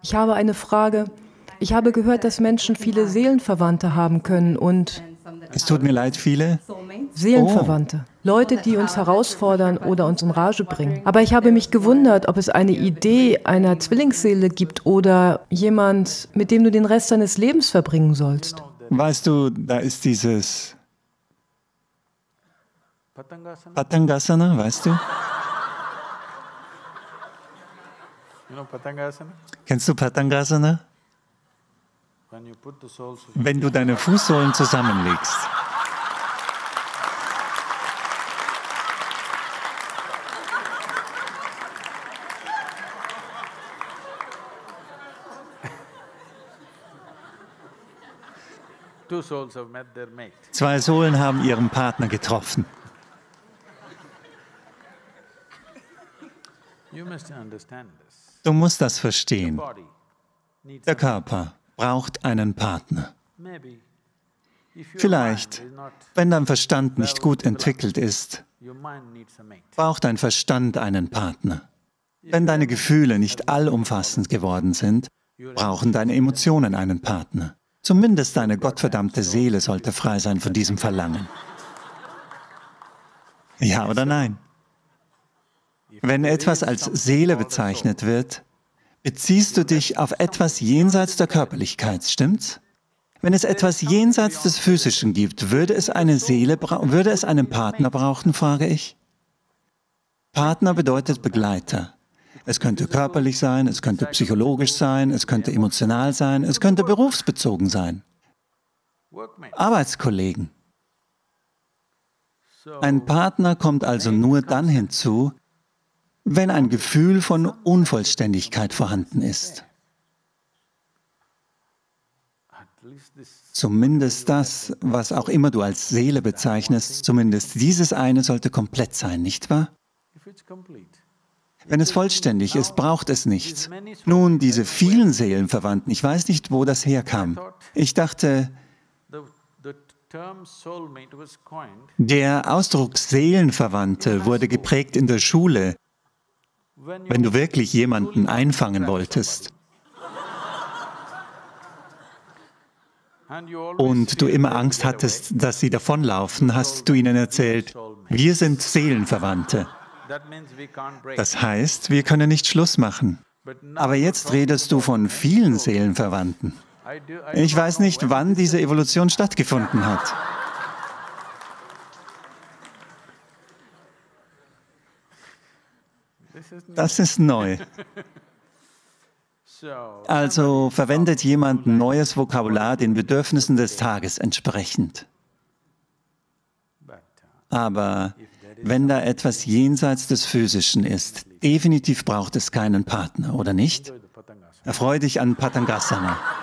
Ich habe eine Frage. Ich habe gehört, dass Menschen viele Seelenverwandte haben können und Es tut mir leid, viele. Seelenverwandte. Leute, die uns herausfordern oder uns in Rage bringen. Aber ich habe mich gewundert, ob es eine Idee einer Zwillingsseele gibt oder jemand, mit dem du den Rest deines Lebens verbringen sollst. Weißt du, da ist dieses Patangasana, weißt du? Kennst du Patangasana? Wenn du deine Fußsohlen zusammenlegst. Zwei Sohlen haben ihren Partner getroffen. Du musst das verstehen. Der Körper braucht einen Partner. Vielleicht, wenn dein Verstand nicht gut entwickelt ist, braucht dein Verstand einen Partner. Wenn deine Gefühle nicht allumfassend geworden sind, brauchen deine Emotionen einen Partner. Zumindest deine gottverdammte Seele sollte frei sein von diesem Verlangen. Ja oder nein? Wenn etwas als Seele bezeichnet wird, beziehst du dich auf etwas jenseits der Körperlichkeit, stimmt's? Wenn es etwas jenseits des Physischen gibt, würde es eine Seele würde es einen Partner brauchen, frage ich? Partner bedeutet Begleiter. Es könnte körperlich sein, es könnte psychologisch sein, es könnte emotional sein, es könnte berufsbezogen sein. Arbeitskollegen. Ein Partner kommt also nur dann hinzu, wenn ein Gefühl von Unvollständigkeit vorhanden ist. Zumindest das, was auch immer du als Seele bezeichnest, zumindest dieses eine sollte komplett sein, nicht wahr? Wenn es vollständig ist, braucht es nichts. Nun, diese vielen Seelenverwandten, ich weiß nicht, wo das herkam. Ich dachte, der Ausdruck Seelenverwandte wurde geprägt in der Schule, wenn du wirklich jemanden einfangen wolltest. Und du immer Angst hattest, dass sie davonlaufen, hast du ihnen erzählt, wir sind Seelenverwandte. Das heißt, wir können nicht Schluss machen. Aber jetzt redest du von vielen Seelenverwandten. Ich weiß nicht, wann diese Evolution stattgefunden hat. Das ist neu. Also verwendet jemand neues Vokabular den Bedürfnissen des Tages entsprechend. Aber wenn da etwas jenseits des Physischen ist, definitiv braucht es keinen Partner, oder nicht? Erfreue dich an Patangasana.